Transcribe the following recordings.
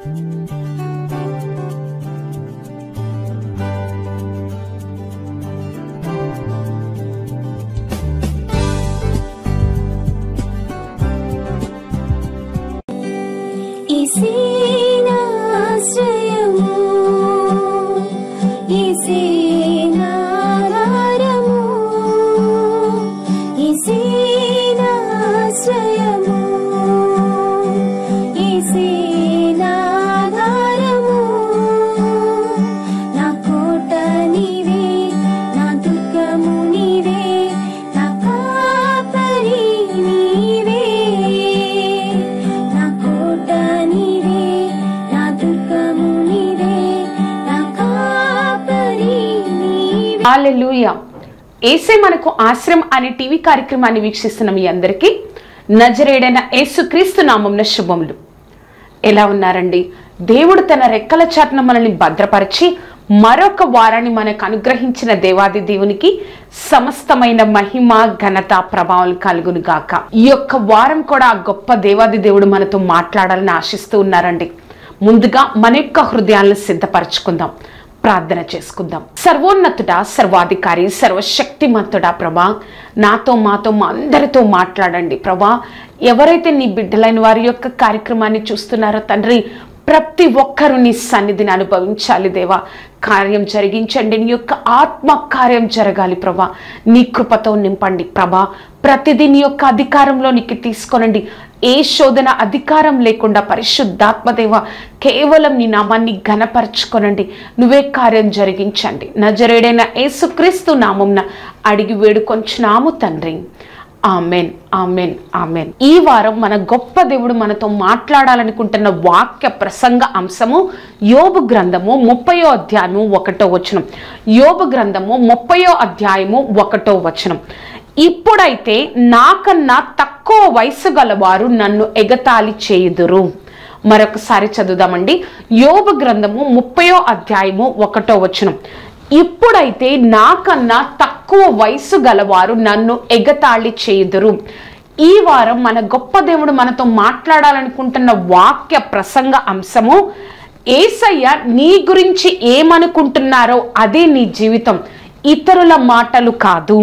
హల్లెలూయా. యేసే మనకు ఆశ్రయం అనే టీవీ కార్యక్రమాన్ని వీక్షిస్తున్న మీ అందరికీ నజరేయుడైన యేసుక్రీస్తు నామమున శుభములు. ఎలా ఉన్నారండి? దేవుడు తన రెక్కల చాటున మనల్ని భద్రపరిచి మరొక వారాన్ని మనకు అనుగ్రహించిన దేవాది దేవునికి సమస్తమైన మహిమ ఘనత ప్రభావం కలుగును గాక. ఈ యొక్క వారం కూడా ఆ గొప్ప దేవాది దేవుడు మనతో మాట్లాడాలని ఆశిస్తూ ఉన్నారండి. ముందుగా మన యొక్క హృదయాలను సిద్ధపరచుకుందాం, ప్రార్థన చేసుకుందాం. సర్వోన్నతుడా, సర్వాధికారి, సర్వశక్తిమంతుడా ప్రభా, నాతో మాతో మా అందరితో మాట్లాడండి ప్రభా. ఎవరైతే నీ బిడ్డలైన వారి యొక్క కార్యక్రమాన్ని చూస్తున్నారో తండ్రి, ప్రతి ఒక్కరూ నీ సన్నిధిని అనుభవించాలి దేవా. కార్యం జరిగించండి, నీ యొక్క ఆత్మ కార్యం జరగాలి ప్రభా. నీ కృపతో నింపండి ప్రభా. ప్రతిదీ నీ యొక్క అధికారంలోనికి తీసుకొనండి. ఏ శోధన అధికారం లేకుండా పరిశుద్ధాత్మదేవ కేవలం నీ నామాన్ని ఘనపరచుకొనండి. నువ్వే కార్యం జరిగించండి. నజరేయుడైన యేసుక్రీస్తు నామమున అడిగి వేడుకొంచున్నాము తండ్రి. Amen, amen, amen. ఈ వారం మన గొప్ప దేవుడు మనతో మాట్లాడాలనుకుంటున్న వాక్య ప్రసంగ అంశము యోబు గ్రంథము 30వ అధ్యాయము 1వ వచనం. యోబు గ్రంథము 30వ అధ్యాయము 1వ వచనం. ఇప్పుడైతే నాకన్నా తక్కువ వయసు గలవారు నన్ను ఎగతాళి చేయుదురు. మరొకసారి చదువుదామండి. యోబు గ్రంథము 30వ అధ్యాయము 1వ వచనం. ఇప్పుడైతే నాకన్నా తక్కువ వయసు గలవారు నన్ను ఎగతాళి చేయుదురు. ఈ వారం మన గొప్ప దేవుడు మనతో మాట్లాడాలనుకుంటున్న వాక్య ప్రసంగ అంశము యేసయ్య నీ గురించి ఏమనుకుంటున్నారో అదే నీ జీవితం, ఇతరుల మాటలు కాదు.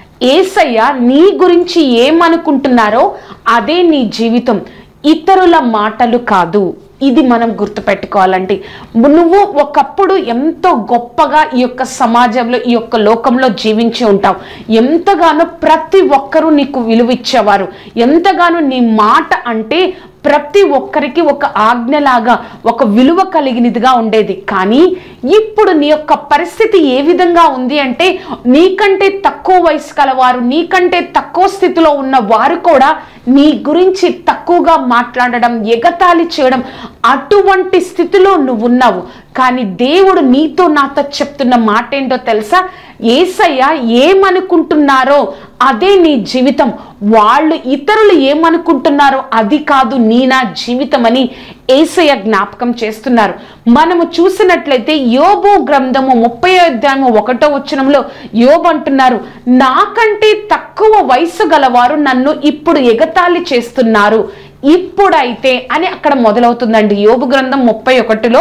యేసయ్య నీ గురించి ఏమనుకుంటున్నారో అదే నీ జీవితం, ఇతరుల మాటలు కాదు. ఇది మనం గుర్తుపెట్టుకోవాలండి. నువ్వు ఒకప్పుడు ఎంతో గొప్పగా ఈ యొక్క సమాజంలో, ఈ యొక్క లోకంలో జీవించి ఉంటావు. ఎంతగానో ప్రతి ఒక్కరూ నీకు విలువ ఇచ్చేవారు. ఎంతగానో నీ మాట అంటే ప్రతి ఒక్కరికి ఒక ఆజ్ఞలాగా, ఒక విలువ కలిగినదిగా ఉండేది. కానీ ఇప్పుడు నీ యొక్క పరిస్థితి ఏ విధంగా ఉంది అంటే, నీకంటే తక్కువ వయసు కలవారు, నీకంటే తక్కువ స్థితిలో ఉన్న వారు కూడా నీ గురించి తక్కువగా మాట్లాడడం, ఎగతాళి చేయడం, అటువంటి స్థితిలో నువ్వు ఉన్నావు. కానీ దేవుడు నీతో నాతో చెప్తున్న మాట ఏంటో తెలుసా? యేసయ్య ఏమనుకుంటున్నారో అదే నీ జీవితం. వాళ్ళు ఇతరులు ఏమనుకుంటున్నారో అది కాదు నా జీవితం అని యేసయ్య జ్ఞాపకం చేస్తున్నారు. మనము చూసినట్లయితే యోబు గ్రంథము 30వ అధ్యాయము 1వ వచనంలో యోబు అంటున్నారు, నాకంటే తక్కువ వయసు గలవారు నన్ను ఇప్పుడు ఎగతాళి చేస్తున్నారు. ఇప్పుడైతే అని అక్కడ మొదలవుతుందండి. యోబు గ్రంథం 31లో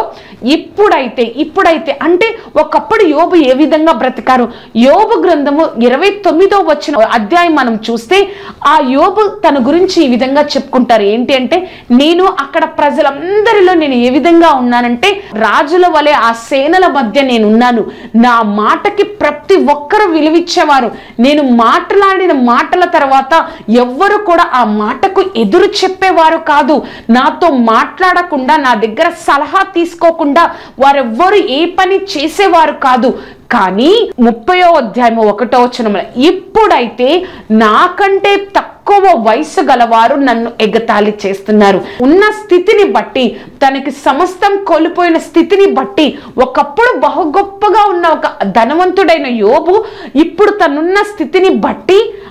ఇప్పుడైతే అంటే ఒకప్పుడు యోబు ఏ విధంగా బ్రతికారు. యోబు గ్రంథము 29వ వచన అధ్యాయం మనం చూస్తే ఆ యోబు తన గురించి ఈ విధంగా చెప్పుకుంటారు. ఏంటి అంటే, నేను అక్కడ ప్రజలందరిలో నేను ఏ విధంగా ఉన్నానంటే, రాజుల వలె ఆ సేనల మధ్య నేను ఉన్నాను. నా మాటకి ప్రతి ఒక్కరు విలువిచ్చేవారు. నేను మాట్లాడిన మాటల తర్వాత ఎవ్వరు కూడా ఆ మాటకు ఎదురు చెప్పేవారు కాదు. నాతో మాట్లాడకుండా, నా దగ్గర సలహా తీసుకోకుండా వారెవ్వరు ఏ పని చేసేవారు కాదు. కానీ 30వ అధ్యాయం 1వ వచనంలో ఇప్పుడైతే నాకంటే తక్కువ వయసు గలవారు నన్ను ఎగతాళి చేస్తున్నారు. ఉన్న స్థితిని బట్టి, తనకి సమస్తం కోల్పోయిన స్థితిని బట్టి, ఒకప్పుడు బహు గొప్పగా ఉన్న ఒక ధనవంతుడైన యోబు ఇప్పుడు తనున్న స్థితిని బట్టి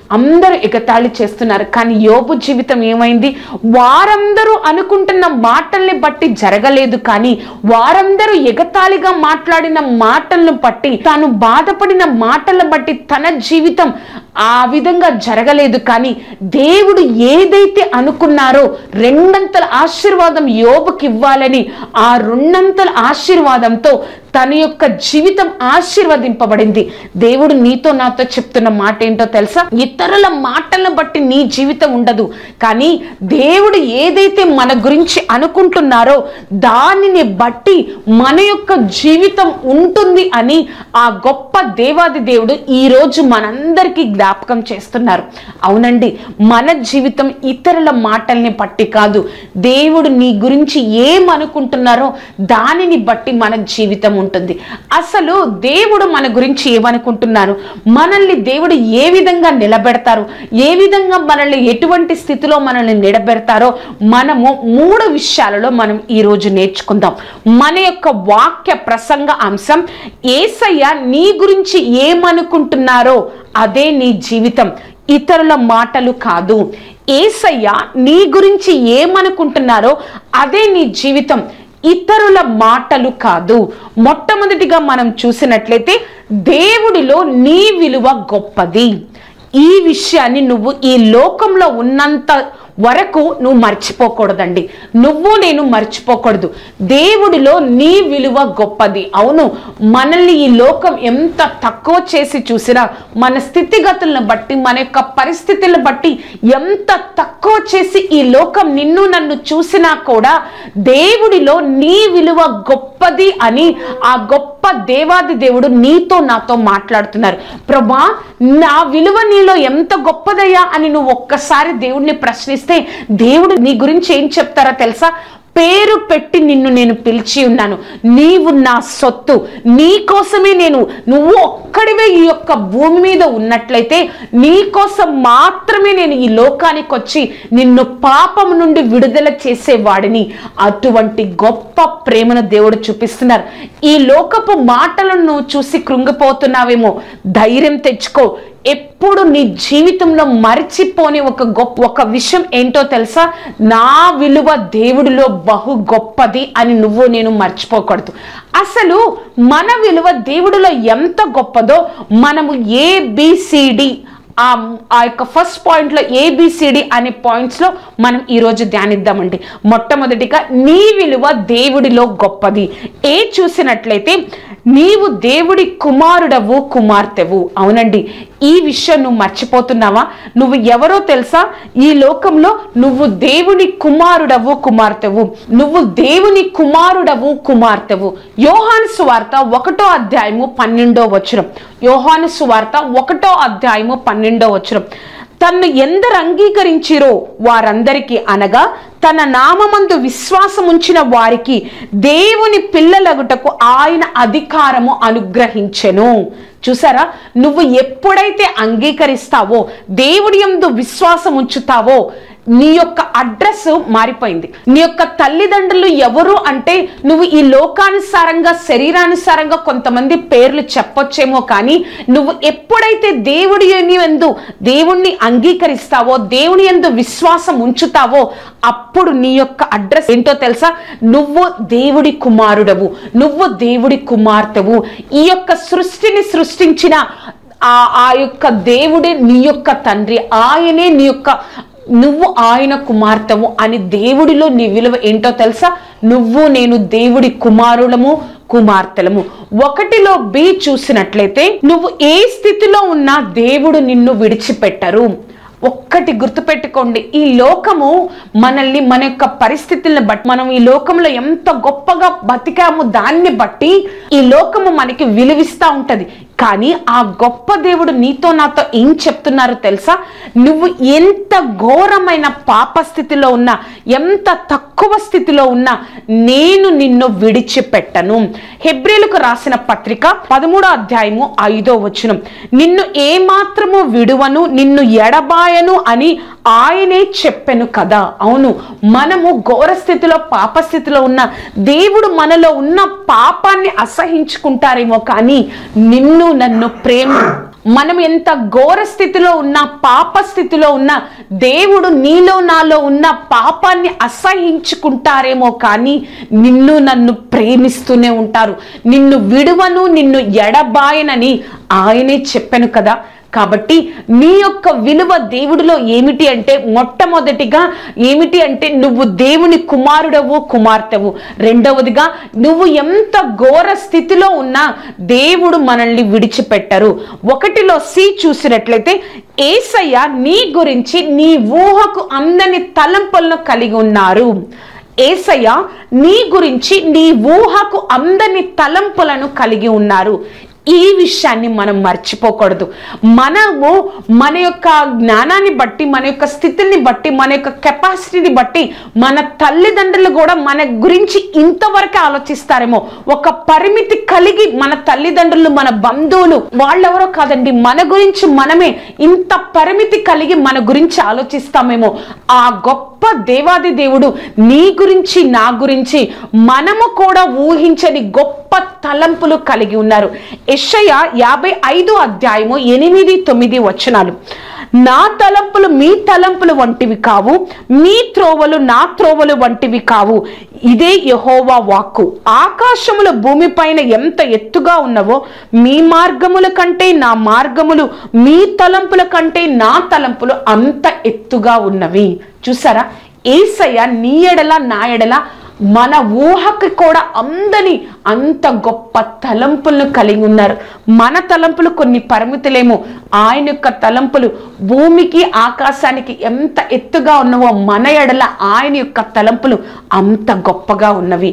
అందరూ ఎగతాళి చేస్తున్నారు. కానీ యోబు జీవితం ఏమైంది? వారందరూ అనుకుంటున్న మాటల్ని బట్టి జరగలేదు, కానీ వారందరూ ఎగతాళిగా మాట్లాడిన మాటలను బట్టి, తాను బాధపడిన మాటలను బట్టి తన జీవితం ఆ విధంగా జరగలేదు. కానీ దేవుడు ఏదైతే అనుకున్నారో రెండంతల ఆశీర్వాదం యోబుకి ఇవ్వాలని, ఆ రెండంతల ఆశీర్వాదంతో తన యొక్క జీవితం ఆశీర్వదింపబడింది. దేవుడు నీతో నాతో చెప్తున్న మాట ఏంటో తెలుసా? ఇతరుల మాటలను బట్టి నీ జీవితం ఉండదు, కానీ దేవుడు ఏదైతే మన గురించి అనుకుంటున్నారో దానిని బట్టి మన యొక్క జీవితం ఉంటుంది అని ఆ గొప్ప దేవాది దేవుడు ఈరోజు మనందరికీ జ్ఞాపకం చేస్తున్నారు. అవునండి, మన జీవితం ఇతరుల మాటల్ని బట్టి కాదు, దేవుడు నీ గురించి ఏమనుకుంటున్నారో దానిని బట్టి మన జీవితం ఉంటుంది. అసలు దేవుడు మన గురించి ఏమనుకుంటున్నారు, మనల్ని దేవుడు ఏ విధంగా నిలబెడతారు, ఏ విధంగా మనల్ని ఎటువంటి స్థితిలో మనల్ని నిలబెడతారో మనము 3 విషయాలలో మనం ఈరోజు నేర్చుకుందాం. మన యొక్క వాక్య ప్రసంగ అంశం, యేసయ్య నీ గురించి ఏమనుకుంటున్నారో అదే నీ జీవితం, ఇతరుల మాటలు కాదు. యేసయ్య నీ గురించి ఏమనుకుంటున్నారో అదే నీ జీవితం, ఇతరుల మాటలు కాదు. మొట్టమొదటిగా మనం చూసినట్లయితే దేవుడిలో నీ విలువ గొప్పది. ఈ విషయాన్ని నువ్వు ఈ లోకంలో ఉన్నంత వరకు నువ్వు మర్చిపోకూడదండి. నువ్వు నేను మర్చిపోకూడదు. దేవుడిలో నీ విలువ గొప్పది. అవును, మనల్ని ఈ లోకం ఎంత తక్కువ చేసి చూసినా, మన స్థితిగతులను బట్టి, మన యొక్క పరిస్థితులను బట్టి ఎంత తక్కువ చేసి ఈ లోకం నిన్ను నన్ను చూసినా కూడా దేవుడిలో నీ విలువ గొప్పది అని ఆ గొప్ప దేవాది దేవుడు నీతో నాతో మాట్లాడుతున్నారు. ప్రభా, నా విలువ నీలో ఎంత గొప్పదయ్యా అని నువ్వు ఒక్కసారి దేవుడిని ప్రశ్నిస్తే దేవుడు నీ గురించి ఏం చెప్తారో తెలుసా? పేరు పెట్టి నిన్ను నేను పిలిచి ఉన్నాను, నీవు నా సొత్తు, నీ కోసమే నువ్వు ఒక్కడివే ఈ యొక్క భూమి మీద ఉన్నట్లయితే నీ కోసం మాత్రమే నేను ఈ లోకానికి వచ్చి నిన్ను పాపం నుండి విడుదల చేసేవాడిని. అటువంటి గొప్ప ప్రేమను దేవుడు చూపిస్తున్నారు. ఈ లోకపు మాటలను చూసి కృంగిపోతున్నావేమో, ధైర్యం తెచ్చుకో. ఎప్పుడు నీ జీవితంలో మర్చిపోని ఒక విషయం ఏంటో తెలుసా? నా విలువ దేవుడిలో బహు గొప్పది అని నువ్వు నేను మర్చిపోకూడదు. అసలు మన విలువ దేవుడిలో ఎంత గొప్పదో మనము ABCD ఆ యొక్క ఫస్ట్ పాయింట్లో ABCD అనే పాయింట్స్ లో మనం ఈరోజు ధ్యానిద్దామండి. మొట్టమొదటిగా నీ విలువ దేవుడిలో గొప్పది. చూసినట్లయితే నీవు దేవుడి కుమారుడవు, కుమార్తెవు. అవునండి, ఈ విషయం నువ్వు మర్చిపోతున్నావా? నువ్వు ఎవరో తెలుసా? ఈ లోకంలో నువ్వు దేవుని కుమారుడవు, కుమార్తెవు. నువ్వు దేవుని కుమారుడవు, కుమార్తెవు. యోహాను సువార్త 1వ అధ్యాయము 12వ వచనం. యోహాను సువార్త 1వ అధ్యాయము 12వ వచనం. తన్ను ఎందరు అంగీకరించిరో వారందరికీ, అనగా తన నామమందు విశ్వాసముంచిన వారికి దేవుని పిల్లలగుటకు ఆయన అధికారము అనుగ్రహించెను. చూసారా? నువ్వు ఎప్పుడైతే అంగీకరిస్తావో, దేవుడి యందు విశ్వాసం ఉంచుతావో, నీ యొక్క అడ్రస్ మారిపోయింది. నీ యొక్క తల్లిదండ్రులు ఎవరు అంటే నువ్వు ఈ లోకానుసారంగా, శరీరానుసారంగా కొంతమంది పేర్లు చెప్పొచ్చేమో, కానీ నువ్వు ఎప్పుడైతే దేవుణ్ణి అంగీకరిస్తావో, దేవుని యందు విశ్వాసం ఉంచుతావో, అప్పుడు నీ యొక్క అడ్రస్ ఏంటో తెలుసా? నువ్వు దేవుడి కుమారుడవు, నువ్వు దేవుడి కుమార్తెవు. ఈ యొక్క సృష్టిని సృష్టించిన ఆ యొక్క దేవుడే నీ యొక్క తండ్రి, ఆయనే నువ్వు ఆయన కుమార్తెవు అని దేవుడిలో నీ విలువ ఏంటో తెలుసా? నువ్వు నేను దేవుడి కుమారులము, కుమార్తెలము. 1లో B చూసినట్లయితే నువ్వు ఏ స్థితిలో ఉన్నా దేవుడు నిన్ను విడిచిపెట్టరు. ఒక్కటి గుర్తుపెట్టుకోండి, ఈ లోకము మనల్ని, మన యొక్క పరిస్థితులను బట్టి, మనం ఈ లోకంలో ఎంత గొప్పగా బతికాము దాన్ని బట్టి ఈ లోకము మనకి విలువిస్తూ ఉంటది. కానీ ఆ గొప్ప దేవుడు నీతో నాతో ఏం చెప్తున్నారు తెలుసా? నువ్వు ఎంత ఘోరమైన పాప స్థితిలో ఉన్నా, ఎంత తక్కువ స్థితిలో ఉన్నా నేను నిన్ను విడిచిపెట్టను. హెబ్రీలకు రాసిన పత్రిక 13వ అధ్యాయము 5వ వచనం. నిన్ను ఏమాత్రము విడువను, నిన్ను ఎడబాయను అని ఆయనే చెప్పెను కదా. అవును, మనము ఘోర స్థితిలో, పాప స్థితిలో ఉన్న దేవుడు మనలో ఉన్న పాపాన్ని అసహించుకుంటారేమో, కానీ నిన్ను నన్ను మనం ఎంత ఘోర స్థితిలో ఉన్నా, పాప స్థితిలో ఉన్నా, దేవుడు నీలో నాలో ఉన్న పాపాన్ని అసహించుకుంటారేమో కానీ నిన్ను నన్ను ప్రేమిస్తూనే ఉంటారు. నిన్ను విడువను, నిన్ను ఎడబాయనని ఆయనే చెప్పాను కదా. కాబట్టి నీ యొక్క విలువ దేవుడిలో ఏమిటి అంటే, మొట్టమొదటిగా ఏమిటి అంటే నువ్వు దేవుని కుమారుడవు, కుమార్తెవు. రెండవదిగా నువ్వు ఎంత ఘోర స్థితిలో ఉన్నా దేవుడు మనల్ని విడిచిపెట్టరు. 1 సి చూసినట్లయితే, యేసయ్య నీ గురించి నీ ఊహకు అందని తలంపులను కలిగి ఉన్నారు. యేసయ్య నీ గురించి నీ ఊహకు అందని తలంపులను కలిగి ఉన్నారు. ఈ విషయాన్ని మనం మర్చిపోకూడదు. మనము మన యొక్క జ్ఞానాన్ని బట్టి, మన యొక్క స్థితిని బట్టి, మన యొక్క కెపాసిటీని బట్టి మన తల్లిదండ్రులు కూడా మన గురించి ఇంతవరకు ఆలోచిస్తారేమో. ఒక పరిమితి కలిగి మన తల్లిదండ్రులు, మన బంధువులు, వాళ్ళెవరో కాదండి, మన గురించి మనమే ఇంత పరిమితి కలిగి మన గురించి ఆలోచిస్తామేమో. ఆ గొప్ప దేవాది దేవుడు నీ గురించి, నా గురించి మనము కూడా ఊహించని గొప్ప తలంపులు కలిగి ఉన్నారు. యెషయా 55:8-9 వచనాలు. నా తలంపులు మీ తలంపులు వంటివి కావు, మీ త్రోవలు నా త్రోవలు వంటివి కావు. ఇదే యెహోవా వాక్కు. ఆకాశములు భూమిపైన ఎంత ఎత్తుగా ఉన్నవో మీ మార్గముల కంటే నా మార్గములు, మీ తలంపుల కంటే నా తలంపులు అంత ఎత్తుగా ఉన్నవి. చూసారా, యేసయ్య నీ ఎడల నా ఎడల మన ఊహకి కూడా అందని అంత గొప్ప తలంపులను కలిగి ఉన్నారు. మన తలంపులు కొన్ని పరిమితులేమో, ఆయన యొక్క తలంపులు భూమికి ఆకాశానికి ఎంత ఎత్తుగా ఉన్నవో మన ఎడల ఆయన యొక్క తలంపులు అంత గొప్పగా ఉన్నవి.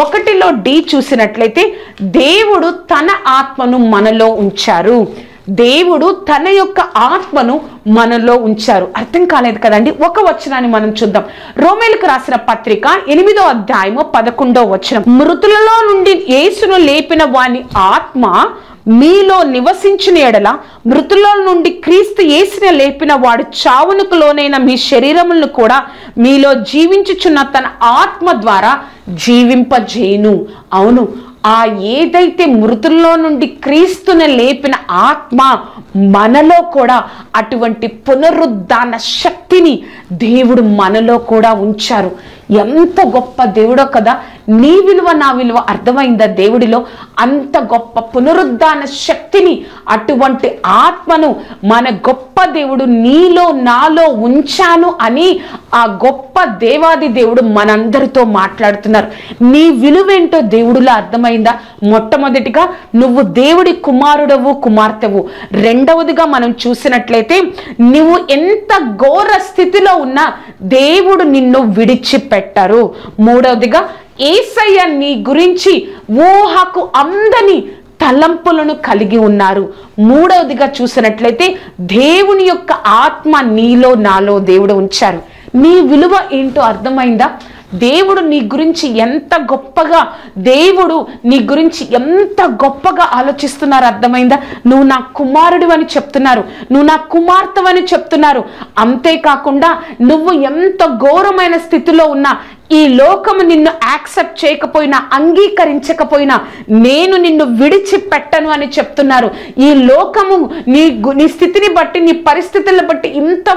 1 డి చూసినట్లయితే, దేవుడు తన ఆత్మను మనలో ఉంచారు. దేవుడు తన యొక్క ఆత్మను మనలో ఉంచారు. అర్థం కాలేదు కదండి. ఒక వచనాన్ని మనం చూద్దాం. రోమేలకు రాసిన పత్రిక 8వ అధ్యాయము 11వ వచనం. మృతులలో నుండి యేసును లేపిన వాని ఆత్మ మీలో నివసించిన ఎడల, మృతుల నుండి క్రీస్తు యేసుని లేపిన వాడు చావునకు లోనైన మీ శరీరములను కూడా మీలో జీవించుచున్న తన ఆత్మ ద్వారా జీవింపజేయును. అవును, ఆ ఏదైతే మృతుల్లో నుండి క్రీస్తుని లేపిన ఆత్మ మనలో కూడా అటువంటి పునరుద్ధాన శక్తిని దేవుడు మనలో కూడా ఉంచారు. ఎంత గొప్ప దేవుడో కదా. నీ విలువ నా విలువ అర్థమైందా దేవుడిలో? అంత గొప్ప పునరుద్ధాన శక్తిని, అటువంటి ఆత్మను మన గొప్ప దేవుడు నీలో నాలో ఉంచాను అని ఆ గొప్ప దేవాది దేవుడు మనందరితో మాట్లాడుతున్నారు. నీ విలువేంటో దేవుడిలో అర్థమైందా? మొట్టమొదటిగా నువ్వు దేవుడి కుమారుడవు, కుమార్తెవు. రెండవదిగా మనం చూసినట్లయితే, నువ్వు ఎంత ఘోర స్థితిలో ఉన్నా దేవుడు నిన్ను విడిచిపెట్టరు. మూడవదిగా, యేసయ్య నీ గురించి ఊహకు అందని తలంపులను కలిగి ఉన్నారు. మూడవదిగా చూసినట్లయితే, దేవుని యొక్క ఆత్మ నీలో నాలో దేవుడు ఉంచారు. నీ విలువ ఏంటో అర్థమైందా? దేవుడు నీ గురించి ఎంత గొప్పగా, దేవుడు నీ గురించి ఎంత గొప్పగా ఆలోచిస్తున్నారు అర్థమైందా? నువ్వు నా కుమారుడు అని చెప్తున్నారు, నువ్వు నా కుమార్తెవని చెప్తున్నారు. అంతేకాకుండా నువ్వు ఎంత ఘోరమైన స్థితిలో ఉన్నా, ఈ లోకము నిన్ను యాక్సెప్ట్ చేయకపోయినా, అంగీకరించకపోయినా, నేను నిన్ను విడిచిపెట్టను అని చెప్తున్నారు. ఈ లోకము నీ స్థితిని బట్టి, నీ పరిస్థితులను బట్టి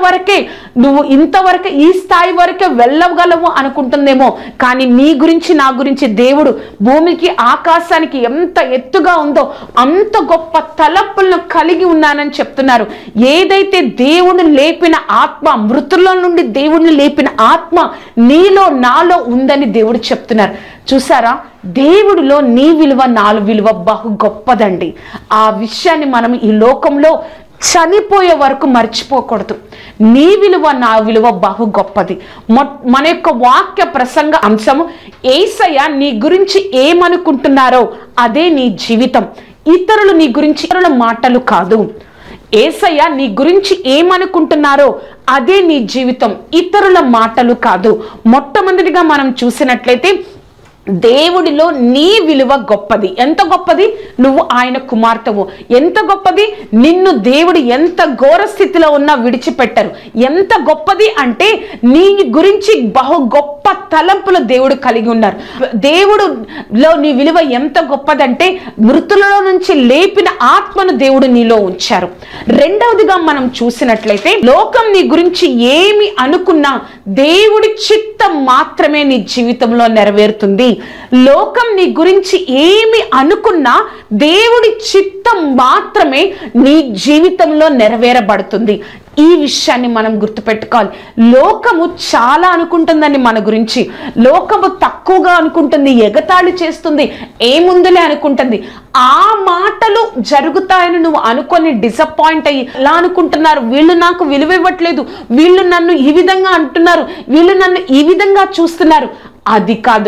ఇంతవరకే ఈ స్థాయి వరకే వెళ్ళగలవు అనుకుంటుందేమో. కానీ నీ గురించి, నా గురించి దేవుడు భూమికి ఆకాశానికి ఎంత ఎత్తుగా ఉందో అంత గొప్ప తలంపులను కలిగి ఉన్నానని చెప్తున్నారు. ఏదైతే దేవుని లేపిన ఆత్మ, మృతుల నుండి దేవుడిని లేపిన ఆత్మ నీలో నాలో ఉందని దేవుడు చెప్తున్నారు. చూసారా, దేవుడిలో నీ విలువ, నా విలువ బహు గొప్పదండి. ఆ విషయాన్ని మనం ఈ లోకంలో చనిపోయే వరకు మర్చిపోకూడదు. నీ విలువ, నా విలువ బహు గొప్పది. మన యొక్క వాక్య ప్రసంగ అంశము, యేసయ్య నీ గురించి ఏమనుకుంటున్నారో అదే నీ జీవితం. ఇతరులు నీ గురించి, ఇతరుల మాటలు కాదు. యేసయ్య నీ గురించి ఏమనుకుంటున్నారో అదే నీ జీవితం, ఇతరుల మాటలు కాదు. మొట్టమొదటిగా మనం చూసినట్లయితే, దేవుడిలో నీ విలువ గొప్పది. ఎంత గొప్పది? నువ్వు ఆయన కుమార్తెవు. ఎంత గొప్పది? నిన్ను దేవుడు ఎంత ఘోర స్థితిలో ఉన్నా విడిచిపెట్టరు. ఎంత గొప్పది అంటే నీ గురించి బహు గొప్ప తలంపులు దేవుడు కలిగి ఉన్నారు. దేవుడులో నీ విలువ ఎంత గొప్పదంటే మృతులలో నుంచి లేపిన ఆత్మను దేవుడు నీలో ఉంచారు. రెండవదిగా మనం చూసినట్లయితే లోకం నీ గురించి ఏమి అనుకున్నా దేవుడి చిత్తం మాత్రమే నీ జీవితంలో నెరవేరుతుంది. లోకం నీ గురించి ఏమి అనుకున్నా దేవుడి చిత్తం మాత్రమే నీ జీవితంలో నెరవేరబడుతుంది. ఈ విషయాన్ని మనం గుర్తుపెట్టుకోవాలి. లోకము చాలా అనుకుంటుందని మన గురించి, లోకము తక్కువగా అనుకుంటుంది, ఎగతాళి చేస్తుంది, ఏముందులే అనుకుంటుంది. ఆ మాటలు జరుగుతాయని నువ్వు అనుకొని డిసప్పాయింట్ అయ్యి ఎలా అనుకుంటున్నారు, వీళ్ళు నాకు విలువ ఇవ్వట్లేదు, వీళ్ళు నన్ను ఈ విధంగా అంటున్నారు, వీళ్ళు నన్ను ఈ విధంగా చూస్తున్నారు, అది కాదు.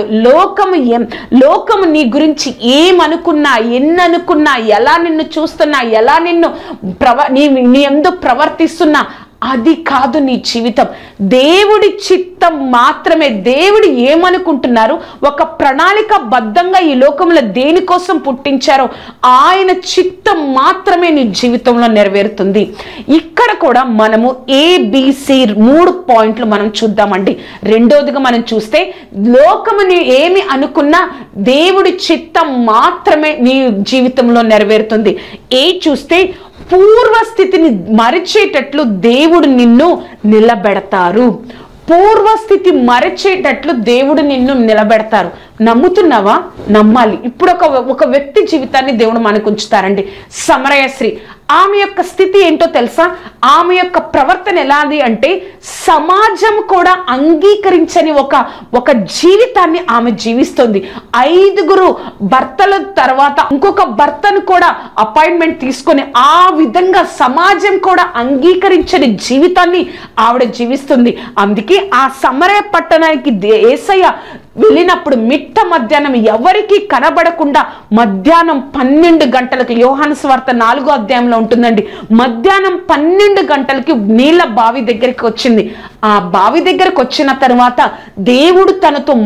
లోకము నీ గురించి ఏమనుకున్నా, ఎన్ననుకున్నా, ఎలా నిన్ను చూస్తున్నా, ఎలా నిన్ను నీ యందు ప్రవర్తిస్తున్నా, అది కాదు నీ జీవితం. దేవుడి చిత్తం మాత్రమే. దేవుడు ఏమనుకుంటున్నారు, ఒక ప్రణాళికాబద్ధంగా ఈ లోకంలో దేనికోసం పుట్టించారో ఆయన చిత్తం మాత్రమే నీ జీవితంలో నెరవేరుతుంది. ఇక్కడ కూడా మనము ABC 3 పాయింట్లు మనం చూద్దామండి. రెండోదిగా మనం చూస్తే లోకముని ఏమి అనుకున్నా దేవుడి చిత్తం మాత్రమే నీ జీవితంలో నెరవేరుతుంది. చూస్తే పూర్వస్థితిని మరిచేటట్లు దేవుడు నిన్ను నిలబెడతారు. పూర్వస్థితి మరచేటట్లు దేవుడు నిన్ను నిలబెడతారు. నమ్ముతున్నావా? నమ్మాలి. ఇప్పుడు ఒక వ్యక్తి జీవితాన్ని దేవుడు మనకు ఉంచుతారండి. సమరయశ్రీ, ఆమె యొక్క స్థితి ఏంటో తెలుసా? ఆమె యొక్క ప్రవర్తన ఎలాది అంటే సమాజం కూడా అంగీకరించని ఒక జీవితాన్ని ఆమె జీవిస్తుంది. 5 భర్తల తర్వాత ఇంకొక భర్తను కూడా అపాయింట్మెంట్ తీసుకొని ఆ విధంగా సమాజం కూడా అంగీకరించని జీవితాన్ని ఆవిడ జీవిస్తుంది. అందుకే ఆ సమరయ పట్టణానికి యేసయ్య వెళ్ళినప్పుడు మిట్ట మధ్యాహ్నం ఎవరికి కనబడకుండా మధ్యాహ్నం 12 గంటలకు, యోహాను సువార్త 4వ అధ్యాయంలో ఉంటుందండి, మధ్యాహ్నం 12 గంటలకి నీళ్ళ బావి దగ్గరికి వచ్చింది. ఆ బావి దగ్గరకు వచ్చిన తర్వాత దేవుడు తనతో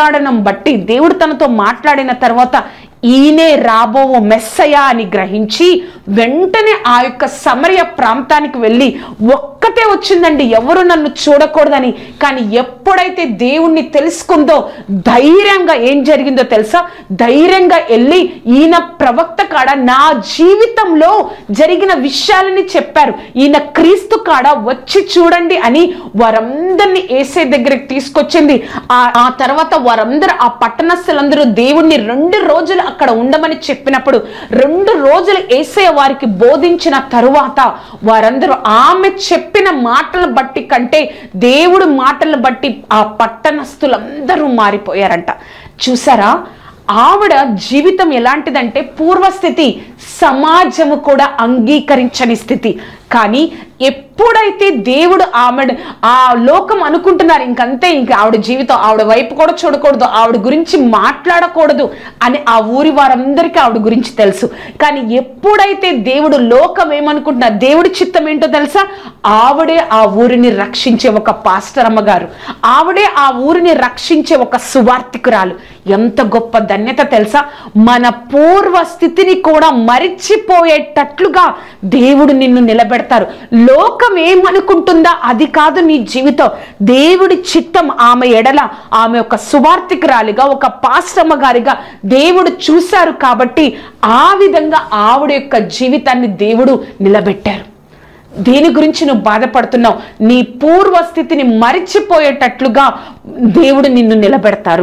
మాట్లాడిన తర్వాత ఈయనే రాబో మెస్సయా అని గ్రహించి వెంటనే ఆ యొక్క సమరయ ప్రాంతానికి వెళ్ళి ఒక్కతే వచ్చిందండి, ఎవరు నన్ను చూడకూడదని. కానీ ఎప్పుడైతే దేవుణ్ణి తెలుసుకుందో ధైర్యంగా ఏం జరిగిందో తెలుసా? ధైర్యంగా వెళ్ళి ఈయన ప్రవక్త కాడ నా జీవితంలో జరిగిన విషయాలని చెప్పారు, ఈయన క్రీస్తు కాడ వచ్చి చూడండి అని వారందరినీ యేసయ్య దగ్గరికి తీసుకొచ్చింది. ఆ తర్వాత వారందరూ, ఆ పట్టణస్థులందరూ దేవుణ్ణి 2 రోజులు అక్కడ ఉండమని చెప్పినప్పుడు 2 రోజులు యేసయ్య వారికి బోధించిన తరువాత వారందరూ ఆమె చెప్పిన మాటలు బట్టి కంటే దేవుడు మాటలు బట్టి ఆ పట్టణస్థులందరూ మారిపోయారంట. చూసారా? ఆవిడ జీవితం ఎలాంటిదంటే పూర్వస్థితి సమాజము కూడా అంగీకరించని స్థితి. కానీ ఎప్పుడైతే దేవుడు ఆ లోకం అనుకుంటున్నారు ఇంకంతే, ఇంక ఆవిడ జీవితం, ఆవిడ వైపు కూడా చూడకూడదు, ఆవిడ గురించి మాట్లాడకూడదు అని ఆ ఊరి వారందరికీ ఆవిడ గురించి తెలుసు. కానీ ఎప్పుడైతే దేవుడు లోకం ఏమనుకుంటున్నారు, దేవుడి చిత్తం ఏంటో తెలుసా? ఆవిడే ఆ ఊరిని రక్షించే ఒక పాస్టర్ అమ్మగారు, ఆవిడే ఆ ఊరిని రక్షించే ఒక సువార్తికురాలు. ఎంత గొప్ప ధన్యత తెలుసా? మన పూర్వ స్థితిని కూడా మరిచిపోయేటట్లుగా దేవుడు నిన్ను నిలబెడతారు. లోకం ఏమనుకుంటుందా అది కాదు నీ జీవితం. దేవుడి చిత్తం ఆమె ఎడల, ఆమె ఒక సువార్తికురాలిగా, ఒక పాస్టమ్మ గారిగా దేవుడు చూశారు కాబట్టి ఆ విధంగా ఆవిడ యొక్క జీవితాన్ని దేవుడు నిలబెట్టారు. దేని గురించి నువ్వు బాధపడుతున్నావు? నీ పూర్వస్థితిని మరిచిపోయేటట్లుగా దేవుడు నిన్ను నిలబెడతారు.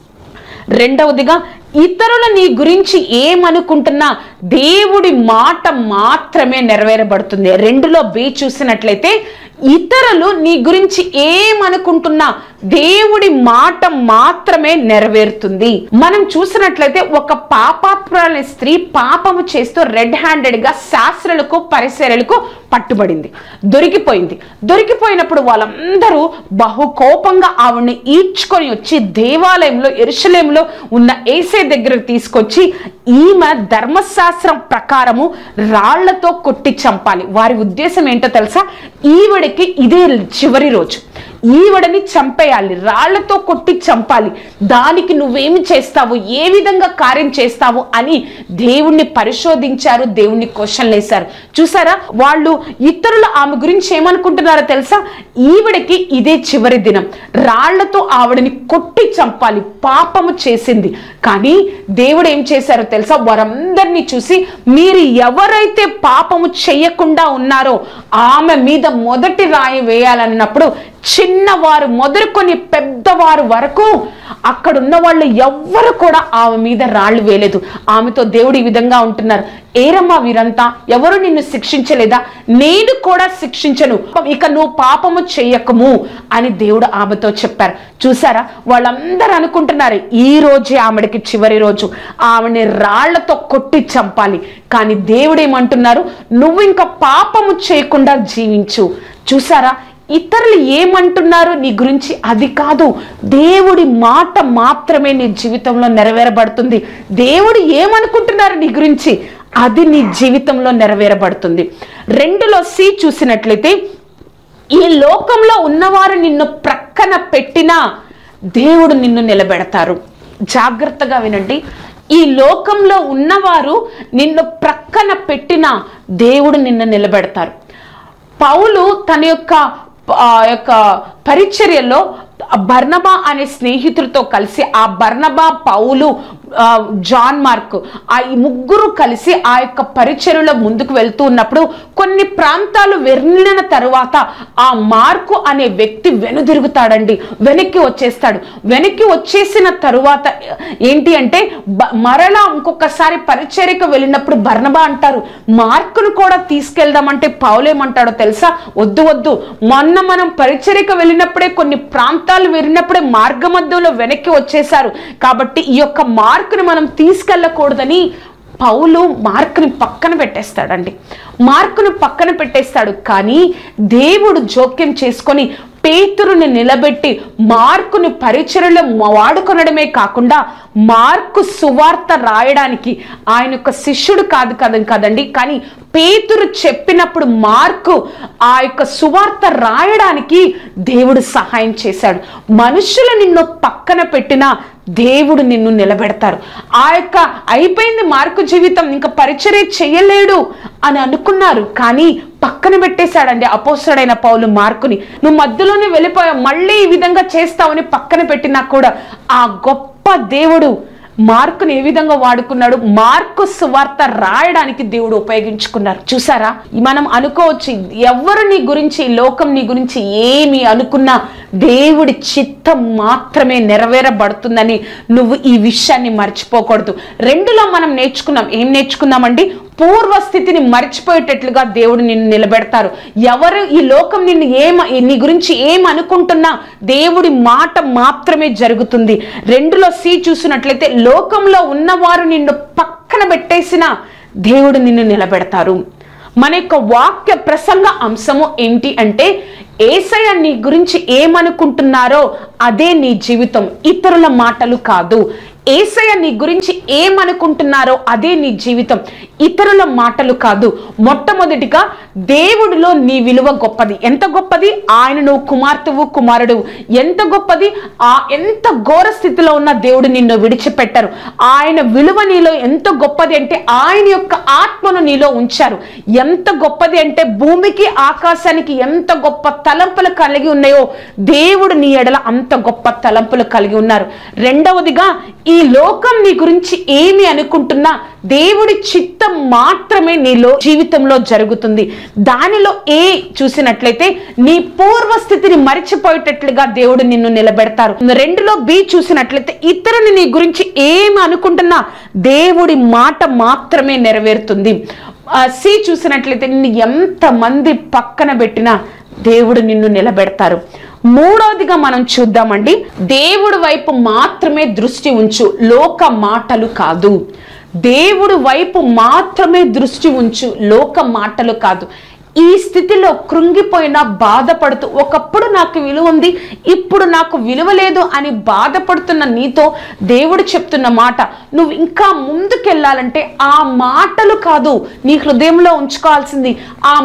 రెండవదిగా, ఇతరులు నీ గురించి ఏమనుకుంటున్నా దేవుడి మాట మాత్రమే నెరవేరబడుతుంది. 2లో B చూసినట్లయితే ఇతరులు నీ గురించి ఏమనుకుంటున్నా దేవుడి మాట మాత్రమే నెరవేరుతుంది. మనం చూసినట్లయితే ఒక పాపాత్మురాలైన స్త్రీ పాపము చేస్తూ రెడ్ హ్యాండెడ్ గా శాస్త్రులకు పరిసరులకు పట్టుబడింది, దొరికిపోయినప్పుడు వాళ్ళందరూ బహు కోపంగా ఆవిడ్ని ఈడ్చుకొని వచ్చి దేవాలయంలో, యెరూషలేములో ఉన్న యేసయ్య దగ్గరకు తీసుకొచ్చి ఈమె ధర్మశాస్త్రం ప్రకారము రాళ్లతో కొట్టి చంపాలి. వారి ఉద్దేశం ఏంటో తెలుసా? ఈవిడికి ఇదే చివరి రోజు, ఈవిడని చంపేయాలి, రాళ్లతో కొట్టి చంపాలి, దానికి నువ్వేమి చేస్తావు, ఏ విధంగా కార్యం చేస్తావు అని దేవుణ్ణి పరిశోధించారు, దేవుణ్ణి క్వశ్చన్లు వేశారు. చూసారా, వాళ్ళు ఇతరులు ఆమె గురించి ఏమనుకుంటున్నారో తెలుసా? ఈవిడకి ఇదే చివరి దినం, రాళ్లతో ఆవిడని కొట్టి చంపాలి, పాపము చేసింది. కానీ దేవుడు ఏం చేశారో తెలుసా? వారందరినీ చూసి మీరు ఎవరైతే పాపము చెయ్యకుండా ఉన్నారో ఆమె మీద మొదటి రాయి వేయాలన్నప్పుడు చిన్నవారు మొదలుకొని పెద్దవారు వరకు అక్కడున్న వాళ్ళు ఎవ్వరు కూడా ఆమె మీద రాళ్ళు వేయలేదు. ఆమెతో దేవుడు ఈ విధంగా ఉంటున్నారు, ఏరమ్మా వీరంతా ఎవరు నిన్ను శిక్షించలేదా? నేను కూడా శిక్షించను, ఇక నువ్వు పాపము చెయ్యకము అని దేవుడు ఆమెతో చెప్పారు. చూసారా, వాళ్ళందరూ అనుకుంటున్నారు ఈ రోజే ఆమెడికి చివరి రోజు, ఆమెని రాళ్లతో కొట్టి చంపాలి. కానీ దేవుడు ఏమంటున్నారు? నువ్వు ఇంకా పాపము చేయకుండా జీవించు. చూసారా, ఇతరులు ఏమంటున్నారు నీ గురించి అది కాదు, దేవుడి మాట మాత్రమే నీ జీవితంలో నెరవేరబడుతుంది. దేవుడు ఏమనుకుంటున్నారు నీ గురించి అది నీ జీవితంలో నెరవేరబడుతుంది. 2లో సి చూసినట్లయితే, ఈ లోకంలో ఉన్నవారు నిన్ను ప్రక్కన పెట్టినా దేవుడు నిన్ను నిలబెడతారు. జాగ్రత్తగా వినండి, ఈ లోకంలో ఉన్నవారు నిన్ను ప్రక్కన పెట్టినా దేవుడు నిన్ను నిలబెడతారు. పౌలు తన యొక్క పరిచర్యలో బర్నబా అనే స్నేహితులతో కలిసి, ఆ బర్నబా, పౌలు, జాన్ మార్క్, ఆ ముగ్గురు కలిసి ఆ యొక్క పరిచర్యలో ముందుకు వెళ్తూ ఉన్నప్పుడు కొన్ని ప్రాంతాలు వెళ్ళిన తరువాత ఆ మార్కు అనే వ్యక్తి వెనుదిరుగుతాడండి, వెనక్కి వచ్చేస్తాడు. వెనక్కి వచ్చేసిన తరువాత ఏంటి అంటే, మరలా ఇంకొకసారి పరిచర్యకు వెళ్ళినప్పుడు బర్నబా అంటారు, మార్కును కూడా తీసుకెళ్దామంటే పౌలేమంటాడో తెలుసా? వద్దు వద్దు, మొన్న మనం పరిచర్యకు వెళ్ళినప్పుడే కొన్ని ప్రాంతాలు వెళ్ళినప్పుడే మార్గ మధ్యలో వెనక్కి వచ్చేసారు, కాబట్టి ఈ యొక్క మార్కుని మనం తీసుకెళ్ళకూడదని పౌలు మార్కుని పక్కన పెట్టేస్తాడండి. మార్కును పక్కన పెట్టేస్తాడు. కానీ దేవుడు జోక్యం చేసుకొని పేతురుని నిలబెట్టి మార్కుని పరిచర్యలో వాడుకొనడమే కాకుండా మార్కు సువార్త రాయడానికి, ఆయన యొక్క శిష్యుడు కదండి, కానీ పేతురు చెప్పినప్పుడు మార్కు ఆ యొక్క సువార్త రాయడానికి దేవుడు సహాయం చేశాడు. మనుషులు నిన్ను పక్కన పెట్టినా దేవుడు నిన్ను నిలబెడతారు. ఆ యొక్క అయిపోయింది మార్కు జీవితం, ఇంకా పరిచర్య చేయలేడు అని అనుకున్నారు, కానీ పక్కన పెట్టేశాడండి అపోస్తలుడైన పౌలు మార్కుని. నువ్వు మధ్యలోనే వెళ్ళిపోయావు, మళ్ళీ ఈ విధంగా చేస్తావని పక్కన పెట్టినా కూడా ఆ గొప్ప దేవుడు మార్కుని ఏ విధంగా వాడుకున్నాడు? మార్కు సువార్త రాయడానికి దేవుడు ఉపయోగించుకున్నారు. చూసారా, మనం అనుకోవచ్చు ఎవరు నీ గురించి, లోకం నీ గురించి ఏమి అనుకున్నా దేవుడి చిత్తం మాత్రమే నెరవేరబడుతుందని నువ్వు ఈ విషయాన్ని మర్చిపోకూడదు. 2లో మనం నేర్చుకున్నాం, ఏం నేర్చుకున్నామండి? పూర్వస్థితిని మర్చిపోయేటట్లుగా దేవుడు నిన్ను నిలబెడతారు. ఎవరు ఈ లోకం నిన్ను నీ గురించి ఏమనుకుంటున్నా దేవుడి మాట మాత్రమే జరుగుతుంది. 2లో సి చూసినట్లయితే, లోకంలో ఉన్నవారు నిన్ను పక్కన పెట్టేసిన దేవుడు నిన్ను నిలబెడతారు. మన యొక్క వాక్య ప్రసంగ అంశము ఏంటి అంటే, యేసయ్య నీ గురించి ఏమనుకుంటున్నారో అదే నీ జీవితం, ఇతరుల మాటలు కాదు. యేసయ్య నీ గురించి ఏమనుకుంటున్నారో అదే నీ జీవితం, ఇతరుల మాటలు కాదు. మొట్టమొదటిగా దేవుడిలో నీ విలువ గొప్పది. ఎంత గొప్పది? ఆయన నువ్వు కుమార్తెవు, కుమారుడు. ఎంత గొప్పది? ఎంత ఘోర స్థితిలో ఉన్న దేవుడు నిన్ను విడిచిపెట్టారు. ఆయన విలువ నీలో ఎంత గొప్పది అంటే, ఆయన యొక్క ఆత్మను నీలో ఉంచారు. ఎంత గొప్పది అంటే, భూమికి ఆకాశానికి ఎంత గొప్ప తలంపులు కలిగి ఉన్నాయో దేవుడు నీ ఎడల అంత గొప్ప తలంపులు కలిగి ఉన్నారు. రెండవదిగా, ఈ లోకం నీ గురించి ఏమి అనుకుంటున్నా దేవుడి చిత్తం మాత్రమే నీలో జీవితంలో జరుగుతుంది. దానిలో చూసినట్లయితే నీ పూర్వస్థితిని మరిచిపోయేటట్లుగా దేవుడు నిన్ను నిలబెడతారు. 2లో బి చూసినట్లయితే, ఇతరుని నీ గురించి ఏమి అనుకుంటున్నా దేవుడి మాట మాత్రమే నెరవేరుతుంది. సి చూసినట్లయితే, నిన్ను ఎంతమంది పక్కన పెట్టినా దేవుడు నిన్ను నిలబెడతారు. 3వదిగా మనం చూద్దామండి, దేవుడి వైపు మాత్రమే దృష్టి ఉంచు, లోక మాటలు కాదు. దేవుడి వైపు మాత్రమే దృష్టి ఉంచు, లోక మాటలు కాదు. ఈ స్థితిలో కృంగిపోయినా బాధపడుతూ ఒకప్పుడు నాకు విలువ ఉంది, ఇప్పుడు నాకు విలువ లేదు అని బాధపడుతున్న నీతో దేవుడు చెప్తున్న మాట, నువ్వు ఇంకా ముందుకెళ్ళాలంటే ఆ మాటలు కాదు నీ హృదయంలో ఉంచుకోవాల్సింది, ఆ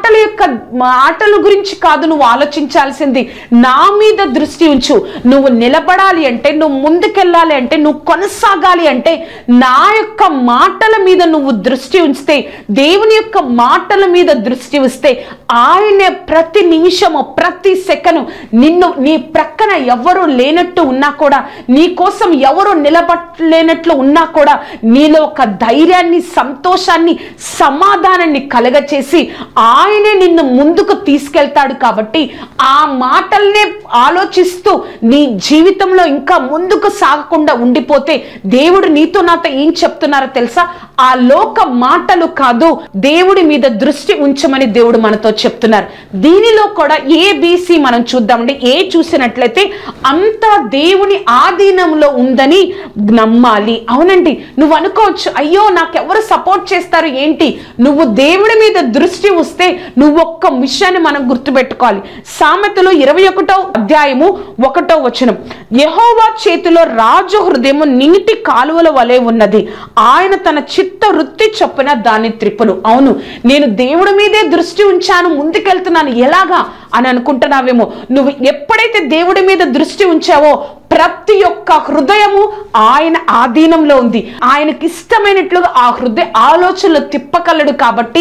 మాటల గురించి కాదు నువ్వు ఆలోచించాల్సింది, నా మీద దృష్టి ఉంచు. నువ్వు నిలబడాలి అంటే, నువ్వు ముందుకెళ్ళాలి అంటే, నువ్వు కొనసాగాలి అంటే నా యొక్క మాటల మీద నువ్వు దృష్టి ఉంచితే, దేవుని యొక్క మాటల మీద దృష్టి వస్తే ఆయనే ప్రతి నిమిషము ప్రతి సెకను నీ ప్రక్కన ఎవరు లేనట్టు ఉన్నా కూడా, నీ కోసం ఎవరు నిలబడలేనట్లు ఉన్నా కూడా నీలో ఒక ధైర్యాన్ని, సంతోషాన్ని, సమాధానాన్ని కలగచేసి ఆయనే నిన్ను ముందుకు తీసుకెళ్తాడు. కాబట్టి ఆ మాటల్నే ఆలోచిస్తూ నీ జీవితంలో ఇంకా ముందుకు సాగకుండా ఉండిపోతే దేవుడు నీతో నాతో ఏం చెప్తున్నారో తెలుసా? ఆ లోక మాటలు కాదు, దేవుడి మీద దృష్టి ఉంచమని దేవుడు మనతో చెప్తున్నారు. దీనిలో కూడా ఏబిసి మనం చూద్దామండి. ఏ చూసినట్లయితే అంతా దేవుని ఆధీనంలో ఉందని నమ్మాలి. అవునండి, నువ్వు అనుకోవచ్చు, అయ్యో నాకెవరు సపోర్ట్ చేస్తారు ఏంటి? నువ్వు దేవుడి మీద దృష్టి వస్తే నువ్వు ఒక్క విషయాన్ని మనం గుర్తుపెట్టుకోవాలి. సామెతలు 21వ అధ్యాయము 1వ వచనం, యెహోవా చేతిలో రాజు హృదయము నీటి కాలువల వలె ఉన్నది, ఆయన తన చిత్త వృత్తి చొప్పున దాన్ని త్రిప్పును. అవును, నేను దేవుడి మీదే దృష్టి ఉంచాను, ముందుకెళ్తున్నాను, ఎలాగా అని అనుకుంటున్నావేమో. నువ్వు ఎప్పుడైతే దేవుడి మీద దృష్టి ఉంచావో ప్రతి ఒక్క హృదయము ఆయన ఆధీనంలో ఉంది. ఆయనకి ఇష్టమైనట్లుగా ఆ హృదయ ఆలోచనలు తిప్పగలడు.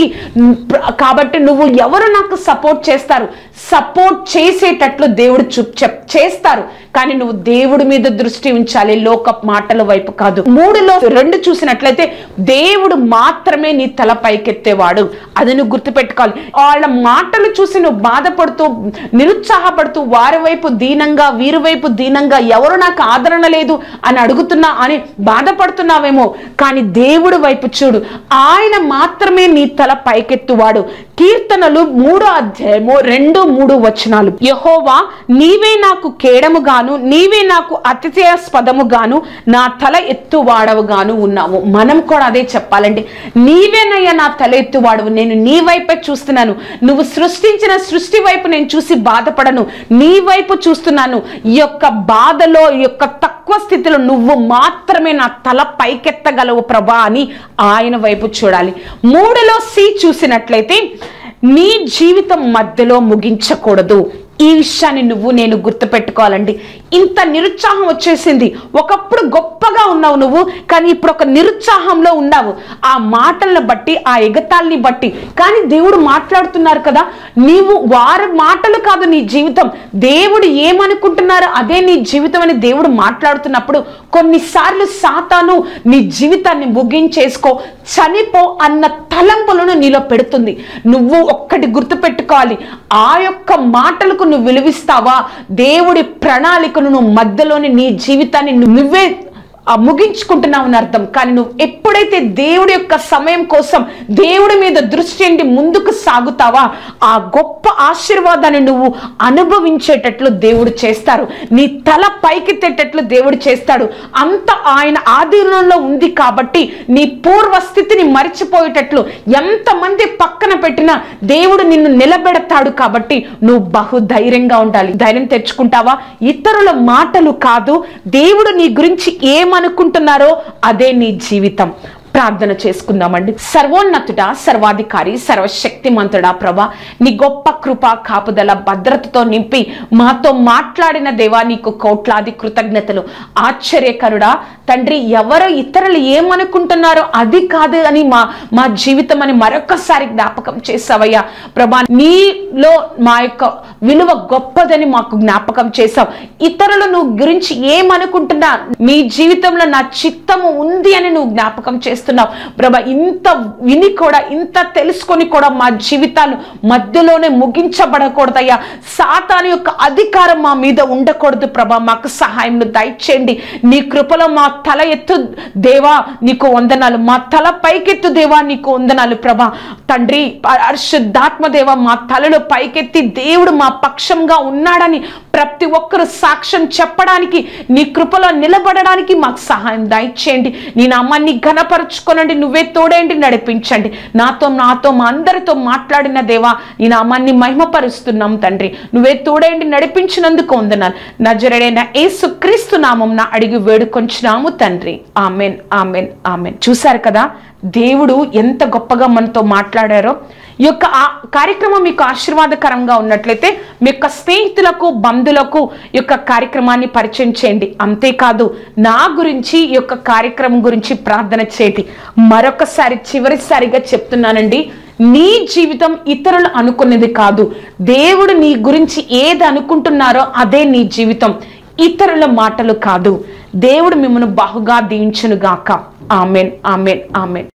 కాబట్టి నువ్వు ఎవరు నాకు సపోర్ట్ చేస్తారు? సపోర్ట్ చేసేటట్లు దేవుడు చేస్తారు, కానీ నువ్వు దేవుడి మీద దృష్టి ఉంచాలి, లోక మాటల వైపు కాదు. 3లో 2 చూసినట్లయితే దేవుడు మాత్రమే నీ తల పైకెత్తేవాడు. అది నువ్వు గుర్తుపెట్టుకోవాలి. వాళ్ళ మాటలు చూసి నువ్వు బాధపడుతూ, నిరుత్సాహపడుతూ, వారి వైపు దీనంగా, వీరి వైపు దీనంగా, ఎవరు నాకు ఆదరణ లేదు అని అడుగుతున్నా అని బాధపడుతున్నావేమో, కానీ దేవుడి వైపు చూడు, ఆయన మాత్రమే నీ తల పైకెత్తువాడు. కీర్తనలు 3వ అధ్యాయము 2-3 వచనాలు, యెహోవా నీవే నాకు కేడముగాను, నీవే నాకు అతిశయాస్పదముగాను, నా తల ఎత్తువాడవుగాను ఉన్నావు. మనం కూడా అదే చెప్పాలండి. నీవేనయ్యా నా తల ఎత్తువాడవు, నేను నీ వైపే చూస్తున్నాను. నువ్వు సృష్టించిన సృష్టి వైపు నేను చూసి బాధపడను, నీ వైపు చూస్తున్నాను. ఈ యొక్క బాధలో, ఈ యొక్క తక్కువ స్థితిలో నువ్వు మాత్రమే నా తల పైకెత్తగలవు ప్రభా అని ఆయన వైపు చూడాలి. 3లో సి చూసినట్లయితే నీ జీవితం మధ్యలో ముగించకూడదు. ఈ విషయాన్ని నేను గుర్తుపెట్టుకోవాలండి. ఇంత నిరుత్సాహం వచ్చేసింది. ఒకప్పుడు గొప్పగా ఉన్నావు నువ్వు, కానీ ఇప్పుడు ఒక నిరుత్సాహంలో ఉన్నావు. ఆ మాటలను బట్టి, ఆ ఎగతాల్ని బట్టి. కానీ దేవుడు మాట్లాడుతున్నారు కదా, నీవు వారి మాటలు కాదు నీ జీవితం, దేవుడు ఏమనుకుంటున్నారో అదే నీ జీవితం అని దేవుడు మాట్లాడుతున్నప్పుడు కొన్నిసార్లు సాతాను నీ జీవితాన్ని ముగించేసుకో, చనిపో అన్న తలంపులను నీలో పెడుతుంది. నువ్వు ఒక్కటి గుర్తుపెట్టుకోవాలి, ఆ యొక్క మాటలకు నువ్వు విలువిస్తావా? దేవుడి ప్రణాళికను నువ్వు మధ్యలోని నీ జీవితాన్ని నువ్వే ముగించుకుంటున్నావు అని అర్థం. కానీ నువ్వు ఎప్పుడైతే దేవుడి యొక్క సమయం కోసం దేవుడి మీద దృష్టి ఉండి ముందుకు సాగుతావా, ఆ గొప్ప ఆశీర్వాదాన్ని నువ్వు అనుభవించేటట్లు దేవుడు చేస్తారు. నీ తల పైకెత్తేటట్లు దేవుడు చేస్తాడు. అంత ఆయన ఆధీనంలో ఉంది కాబట్టి నీ పూర్వస్థితిని మరిచిపోయేటట్లు ఎంతమంది పక్కన పెట్టినా దేవుడు నిన్ను నిలబెడతాడు. కాబట్టి నువ్వు బహుధైర్యంగా ఉండాలి. ధైర్యం తెచ్చుకుంటావా? ఇతరుల మాటలు కాదు, దేవుడు నీ గురించి ఏమనుకుంటున్నారో అదే నీ జీవితం. ప్రార్థన చేసుకుందామండి. సర్వోన్నతుడా, సర్వాధికారి, సర్వశక్తిమంతుడా ప్రభా, నీ గొప్ప కృప, కాపుదల, భద్రతతో నింపి మాతో మాట్లాడిన దేవా నీకు కోట్లాది కృతజ్ఞతలు. ఆశ్చర్యకరుడా తండ్రి, ఎవరో ఇతరులు ఏమనుకుంటున్నారో అది కాదు అని మా జీవితం అని మరొకసారి జ్ఞాపకం చేసావయ్యా ప్రభా. నీలో మా యొక్క విలువ గొప్పదని మాకు జ్ఞాపకం చేసావు. ఇతరులు నువ్వు గురించి ఏమనుకుంటున్నా, మీ జీవితంలో నా చిత్తము ఉంది అని నువ్వు జ్ఞాపకం చేస్తున్నావు ప్రభా. ఇంత విని కూడా, ఇంత తెలుసుకొని కూడా మా జీవితాలు మధ్యలోనే ముగించబడకూడదయ్యా. సాతాను యొక్క అధికారం మా మీద ఉండకూడదు ప్రభా. మాకు సహాయం దయచేయండి. నీ కృపలో మా తల ఎత్తు దేవా నీకు వందనాలు, మా తల పైకెత్తు దేవా నీకు వందనాలు ప్రభా. తండ్రి పరిశుద్ధాత్మ దేవా, మా తలలో పైకెత్తి దేవుడు మా పక్షంగా ఉన్నాడని ప్రతి ఒక్కరు సాక్ష్యం చెప్పడానికి, నీ కృపలో నిలబడడానికి మాకు సహాయం దయచేయండి. నీ నామాన్ని ఘనపరచుకోనండి, నువ్వే తోడేండి, నడిపించండి. నాతో మా అందరితో మాట్లాడిన దేవా, నీ నామాన్ని మహిమపరుస్తున్నాం తండ్రి. నువ్వే తోడేండి, నడిపించినందుకు వందనాలు. నజరేయుడైన యేసుక్రీస్తు నామమున అడిగి వేడుకొంచున్నాము తండ్రి. Amen, amen, amen. చూశారు కదా దేవుడు ఎంత గొప్పగా మనతో మాట్లాడారో. ఈ యొక్క కార్యక్రమం మీకు ఆశీర్వాదకరంగా ఉన్నట్లయితే మీ యొక్క స్నేహితులకు, బంధువులకు ఈ యొక్క కార్యక్రమాన్ని పరిచయం చేయండి. అంతేకాదు నా గురించి, ఈ యొక్క కార్యక్రమం గురించి ప్రార్థన చేయండి. మరొకసారి చివరిసారిగా చెప్తున్నానండి, నీ జీవితం ఇతరులు అనుకున్నది కాదు. దేవుడు నీ గురించి ఏది అనుకుంటున్నారో అదే నీ జీవితం, ఇతరుల మాటలు కాదు. దేవుడు మిమ్మల్ని బహుగా దీవించును గాక. Amen, amen, amen.